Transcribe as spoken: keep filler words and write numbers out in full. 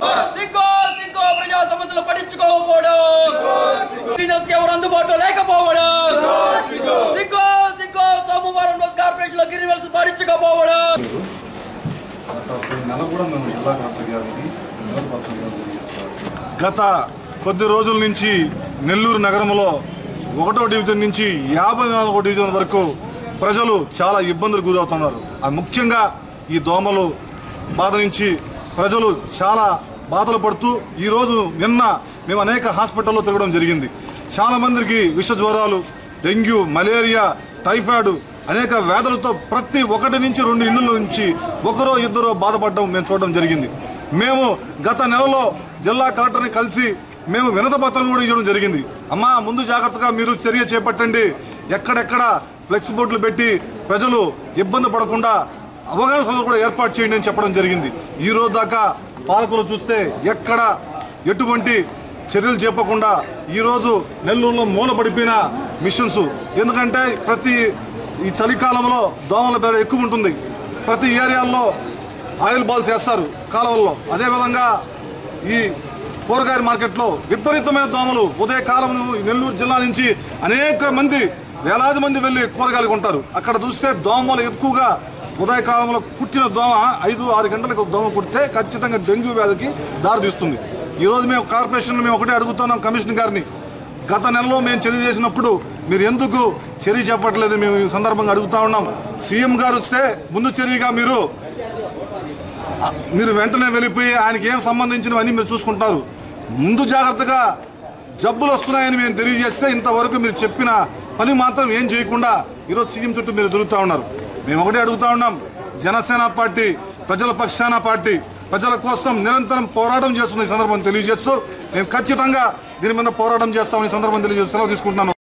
సిగ్గో సిగ్గో ప్రజా సమస్యలు పట్టించుకోకపోవడం, ఎవరు అందుబాటులో లేకపోవడం, సిగ్గో సిగ్గో సోమవారం రోజు కార్పొరేషన్ లో గిరివెల్స్ పట్టించుకోకపోవడం. గత కొద్ది రోజుల నుంచి నెల్లూరు నగరంలో ఒకటో డివిజన్ నుంచి యాభై నాలుగో డివిజన్ వరకు ప్రజలు చాలా ఇబ్బందులు గురవుతున్నారు. ముఖ్యంగా ఈ దోమలు బాధ నుంచి ప్రజలు చాలా బాధలు పడుతూ ఈరోజు నిన్న మేము అనేక హాస్పిటల్లో తిరగడం జరిగింది. చాలామందికి విష జ్వరాలు, డెంగ్యూ, మలేరియా, టైఫాయిడ్ అనేక వ్యాధులతో ప్రతి ఒకటి నుంచి రెండు ఇళ్ళ నుంచి ఒకరో ఇద్దరో బాధపడడం మేము చూడడం జరిగింది. మేము గత నెలలో జిల్లా కలెక్టర్ని కలిసి మేము వినతి పత్రం కూడా ఇవ్వడం జరిగింది. అమ్మా, ముందు జాగ్రత్తగా మీరు చర్య చేపట్టండి, ఎక్కడెక్కడ ఫ్లెక్స్ బోర్డులు పెట్టి ప్రజలు ఇబ్బంది పడకుండా అవగాహన సభలు కూడా ఏర్పాటు చేయండి అని చెప్పడం జరిగింది. ఈ రోజు దాకా పాలకులు చూస్తే ఎక్కడ ఎటువంటి చర్యలు చేపకుండా ఈరోజు నెల్లూరులో మూలపడిపోయిన మిషన్స్. ఎందుకంటే ప్రతి ఈ చలికాలంలో దోమల బెర ఎక్కువ ఉంటుంది. ప్రతి ఏరియాల్లో ఆయిల్ బాల్స్ వేస్తారు కాలువల్లో. అదేవిధంగా ఈ కూరగాయల మార్కెట్లో విపరీతమైన దోమలు. ఉదయకాలం నెల్లూరు జిల్లా నుంచి అనేక మంది వేలాది మంది వెళ్ళి కూరగాయలు కొంటారు. అక్కడ చూస్తే దోమలు ఎక్కువగా ఉదయకాలంలో కుట్టిన దోమ ఐదు ఆరు గంటలకు దోమ కుడితే ఖచ్చితంగా డెంగ్యూ వ్యాధికి దారితీస్తుంది. ఈరోజు మేము కార్పొరేషన్ మేము ఒకటే అడుగుతున్నాం కమిషనర్ గారిని, గత నెలలో మేము చర్య చేసినప్పుడు మీరు ఎందుకు చర్య చేపట్టలేదు మేము ఈ సందర్భంగా అడుగుతా ఉన్నాం. సీఎం గారు వస్తే ముందు చర్యగా మీరు మీరు వెంటనే వెళ్ళిపోయి ఆయనకి ఏం సంబంధించినవన్నీ మీరు చూసుకుంటారు. ముందు జాగ్రత్తగా జబ్బులు వస్తున్నాయని మేము తెలియజేస్తే ఇంతవరకు మీరు చెప్పిన పని మాత్రం ఏం చేయకుండా ఈరోజు సీఎం చుట్టూ మీరు తిరుగుతూ ఉన్నారు. మేము ఒకటే అడుగుతా ఉన్నాం, జనసేన పార్టీ ప్రజల పక్షాన పార్టీ ప్రజల కోసం నిరంతరం పోరాటం చేస్తున్న ఈ సందర్భం తెలియజేస్తూ మేము ఖచ్చితంగా దీని మీద పోరాటం చేస్తామని సందర్భం తెలియజేస్తూ సెలవు తీసుకుంటున్నాను.